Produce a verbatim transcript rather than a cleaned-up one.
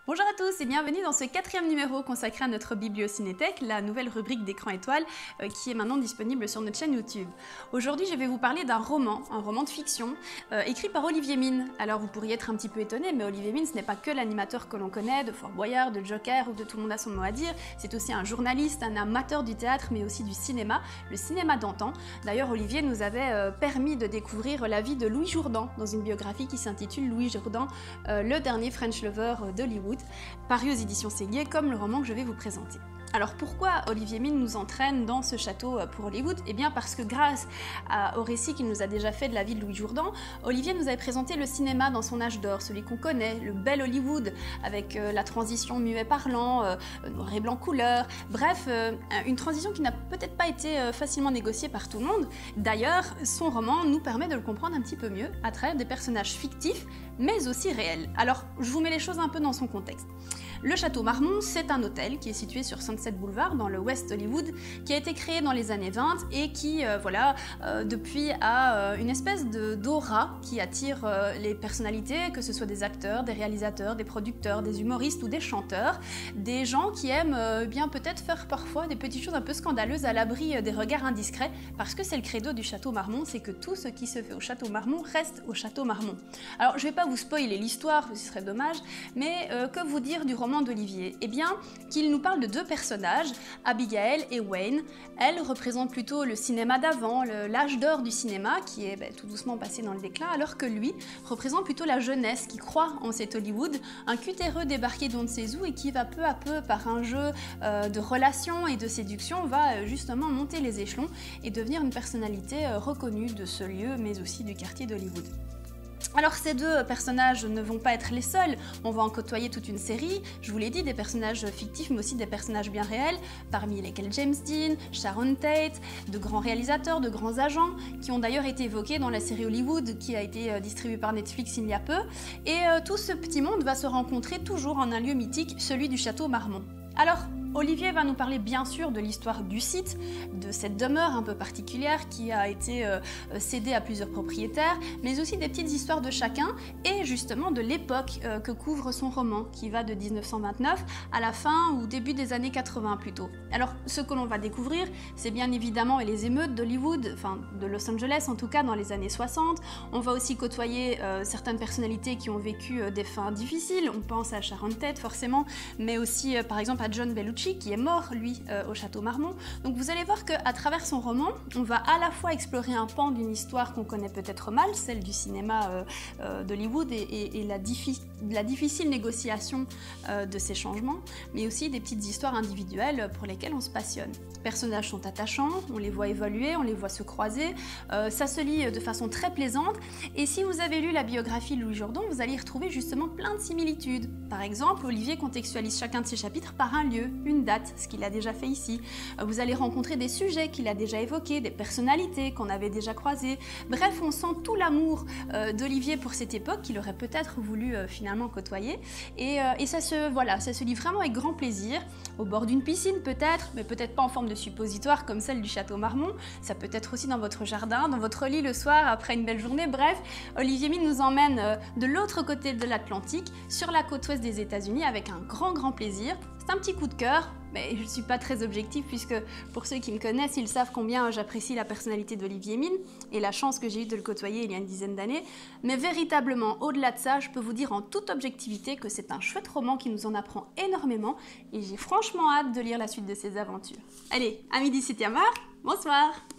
Bonjour à tous et bienvenue dans ce quatrième numéro consacré à notre Bibliocinéthèque, la nouvelle rubrique d'écran étoile euh, qui est maintenant disponible sur notre chaîne YouTube. Aujourd'hui, je vais vous parler d'un roman, un roman de fiction, euh, écrit par Olivier Mine. Alors vous pourriez être un petit peu étonné, mais Olivier Mine, ce n'est pas que l'animateur que l'on connaît, de Fort Boyard, de Joker ou de Tout le monde a son mot à dire, c'est aussi un journaliste, un amateur du théâtre, mais aussi du cinéma, le cinéma d'antan. D'ailleurs, Olivier nous avait euh, permis de découvrir la vie de Louis Jourdan dans une biographie qui s'intitule Louis Jourdan, euh, le dernier French Lover d'Hollywood, paru aux éditions Séguier, comme le roman que je vais vous présenter. Alors pourquoi Olivier Mine nous entraîne dans ce château pour Hollywood? Eh bien parce que grâce à, au récit qu'il nous a déjà fait de la vie de Louis Jourdan, Olivier nous avait présenté le cinéma dans son âge d'or, celui qu'on connaît, le bel Hollywood, avec euh, la transition muet parlant, euh, noir et blanc couleur, bref, euh, une transition qui n'a peut-être pas été euh, facilement négociée par tout le monde. D'ailleurs, son roman nous permet de le comprendre un petit peu mieux à travers des personnages fictifs, mais aussi réels. Alors, je vous mets les choses un peu dans son contexte. Le Château Marmont, c'est un hôtel qui est situé sur Sunset Boulevard, dans le West Hollywood, qui a été créé dans les années vingt et qui, euh, voilà, euh, depuis a euh, une espèce d'aura qui attire euh, les personnalités, que ce soit des acteurs, des réalisateurs, des producteurs, des humoristes ou des chanteurs, des gens qui aiment euh, bien peut-être faire parfois des petites choses un peu scandaleuses à l'abri euh, des regards indiscrets, parce que c'est le credo du Château Marmont, c'est que tout ce qui se fait au Château Marmont reste au Château Marmont. Alors, je ne vais pas vous spoiler l'histoire, ce serait dommage, mais euh, que vous dire du roman d'Olivier? Eh bien, qu'il nous parle de deux personnages, Abigail et Wayne. Elle représente plutôt le cinéma d'avant, l'âge d'or du cinéma, qui est ben, tout doucement passé dans le déclin, alors que lui représente plutôt la jeunesse qui croit en cet Hollywood, un cutéreux débarqué d'on ne sait où et qui va peu à peu, par un jeu euh, de relations et de séduction, va euh, justement monter les échelons et devenir une personnalité euh, reconnue de ce lieu, mais aussi du quartier d'Hollywood. Alors ces deux personnages ne vont pas être les seuls, on va en côtoyer toute une série, je vous l'ai dit, des personnages fictifs mais aussi des personnages bien réels, parmi lesquels James Dean, Sharon Tate, de grands réalisateurs, de grands agents, qui ont d'ailleurs été évoqués dans la série Hollywood qui a été distribuée par Netflix il y a peu, et euh, tout ce petit monde va se rencontrer toujours en un lieu mythique, celui du Château Marmont. Alors, Olivier va nous parler bien sûr de l'histoire du site, de cette demeure un peu particulière qui a été euh, cédée à plusieurs propriétaires, mais aussi des petites histoires de chacun et justement de l'époque euh, que couvre son roman, qui va de mille neuf cent vingt-neuf à la fin ou début des années quatre-vingts plutôt. Alors ce que l'on va découvrir, c'est bien évidemment les émeutes d'Hollywood, enfin de Los Angeles en tout cas dans les années soixante. On va aussi côtoyer euh, certaines personnalités qui ont vécu euh, des fins difficiles, on pense à Sharon Tate forcément, mais aussi euh, par exemple à John Belushi, qui est mort, lui, euh, au Château Marmont. Donc vous allez voir qu'à travers son roman, on va à la fois explorer un pan d'une histoire qu'on connaît peut-être mal, celle du cinéma euh, euh, d'Hollywood et, et, et la, diffi la difficile négociation euh, de ces changements, mais aussi des petites histoires individuelles pour lesquelles on se passionne. Les personnages sont attachants, on les voit évoluer, on les voit se croiser, euh, ça se lit de façon très plaisante, et si vous avez lu la biographie de Louis Jourdan, vous allez y retrouver justement plein de similitudes. Par exemple, Olivier contextualise chacun de ses chapitres par un lieu, une date, ce qu'il a déjà fait ici. Vous allez rencontrer des sujets qu'il a déjà évoqués, des personnalités qu'on avait déjà croisées. Bref, on sent tout l'amour euh, d'Olivier pour cette époque qu'il aurait peut-être voulu euh, finalement côtoyer. Et, euh, et ça, se, voilà, ça se lit vraiment avec grand plaisir, au bord d'une piscine peut-être, mais peut-être pas en forme de suppositoire comme celle du Château Marmont. Ça peut être aussi dans votre jardin, dans votre lit le soir après une belle journée. Bref, Olivier Mine nous emmène euh, de l'autre côté de l'Atlantique, sur la côte ouest des États-Unis, avec un grand grand plaisir. C'est un petit coup de cœur, mais je ne suis pas très objective puisque pour ceux qui me connaissent, ils savent combien j'apprécie la personnalité d'Olivier Mine et la chance que j'ai eue de le côtoyer il y a une dizaine d'années. Mais véritablement, au-delà de ça, je peux vous dire en toute objectivité que c'est un chouette roman qui nous en apprend énormément et j'ai franchement hâte de lire la suite de ses aventures. Allez, à midi c'était Amar, bonsoir!